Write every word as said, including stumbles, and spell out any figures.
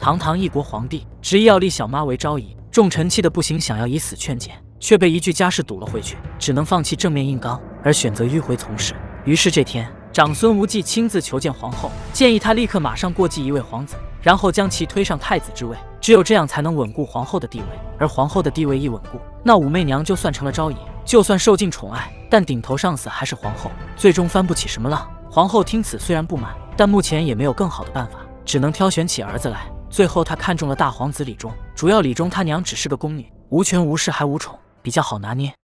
堂堂一国皇帝，执意要立小妈为昭仪。众臣气得不行，想要以死劝谏，却被一句家事堵了回去，只能放弃正面硬刚，而选择迂回从事。于是这天，长孙无忌亲自求见皇后，建议他立刻马上过继一位皇子，然后将其推上太子之位。只有这样才能稳固皇后的地位，而皇后的地位一稳固，那武媚娘就算成了昭仪，就算受尽宠爱，但顶头上司还是皇后，最终翻不起什么浪。皇后听此虽然不满，但目前也没有更好的办法，只能挑选起儿子来。最后她看中了大皇子李忠，主要李忠他娘只是个宫女，无权无势还无宠，比较好拿捏。